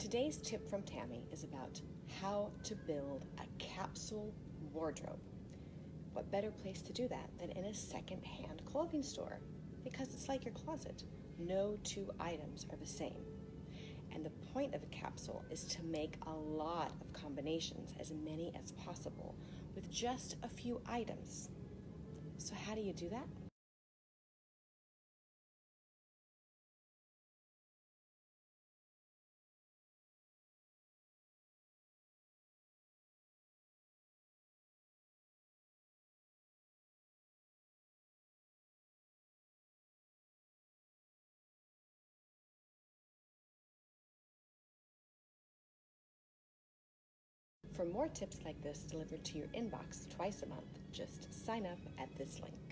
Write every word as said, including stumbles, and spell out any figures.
Today's tip from Tammy is about how to build a capsule wardrobe. What better place to do that than in a second-hand clothing store? Because it's like your closet. No two items are the same. And the point of a capsule is to make a lot of combinations, as many as possible, with just a few items. So how do you do that? For more tips like this delivered to your inbox twice a month, just sign up at this link.